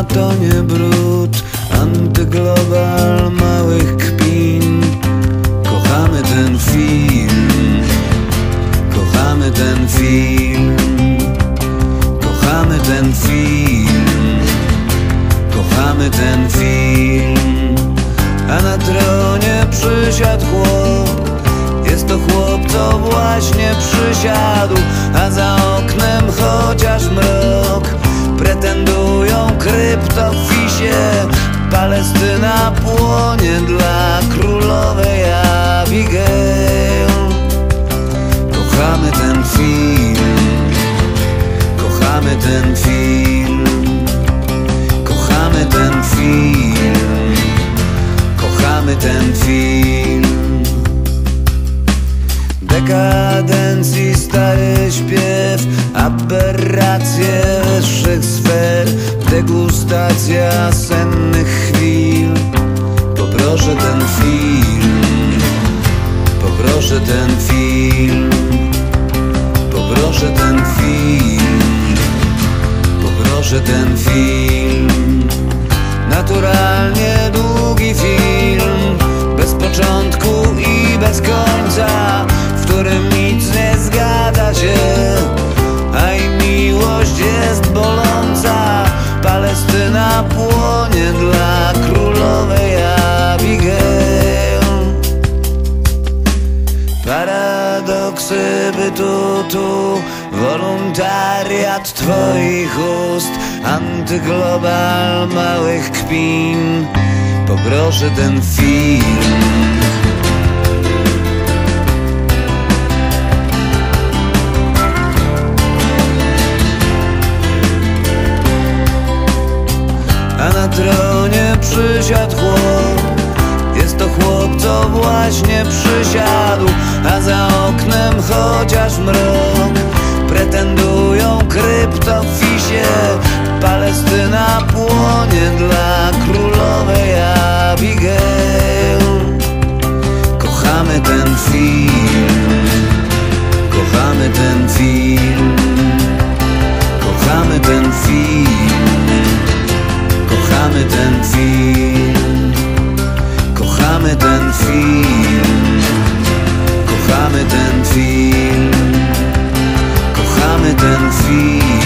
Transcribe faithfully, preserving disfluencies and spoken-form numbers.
to nie brud, antyglobal małych kpin. Kochamy ten film, kochamy ten film, kochamy ten film, kochamy ten film. A na tronie przysiadł chłop, jest to chłop, co właśnie przysiadł, a za oknem chociaż mrok. Pretendują kryptofisie, Palestyna płonie dla królowej Abigail. Kochamy ten film, kochamy ten film, kochamy ten film, kochamy ten film. Dekadencji stary śpiew, aberracje wyższych sfer, degustacja sennych chwil. Poproszę ten film, poproszę ten film, poproszę ten film, poproszę ten film. Naturalnie długi film, bez początku i bez końca, w którym nic nie zgadza się, a i miłość jest boląca. Palestyna płonie dla królowej Abigail. Paradoksy bytu tu, woluntariat twoich ust, antyglobal małych kpin. Poproszę ten film, a na tronie przysiadł chłop, jest to chłop, co właśnie przysiadł, a za oknem chociaż mrok. Pretendują kryptofisie, Palestyna płonie dla królowej Abigail. Kochamy ten film, kochamy ten film, kochamy ten film, kochamy ten film, kochamy ten film, kochamy ten film, kochamy ten film.